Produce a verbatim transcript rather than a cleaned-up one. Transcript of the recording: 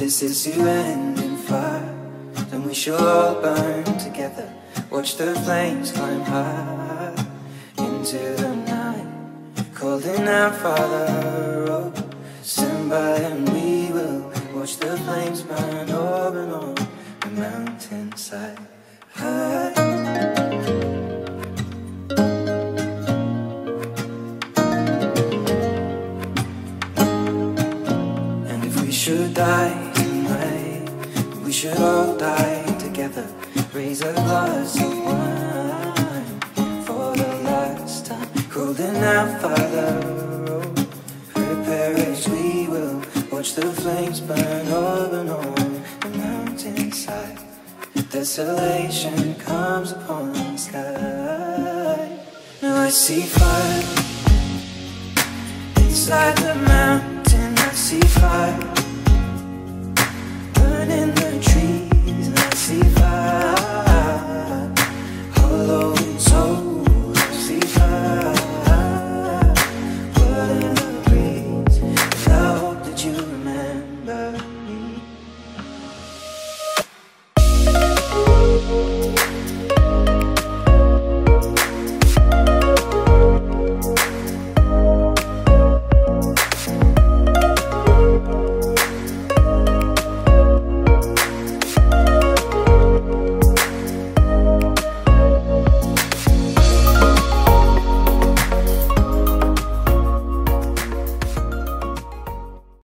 this is to end in fire, then we shall all burn together. Watch the flames climb high into the night, calling out, Father, oh, stand by and we will watch the flames burn over and on the mountainside. High. And if we should die tonight, we should all die together. Raise a glass of wine for the last time, calling out, Father, oh, prepare as we will watch the flames burn over and on the mountainside. Desolation comes upon the sky. Now I see fire inside the mountain. I see fire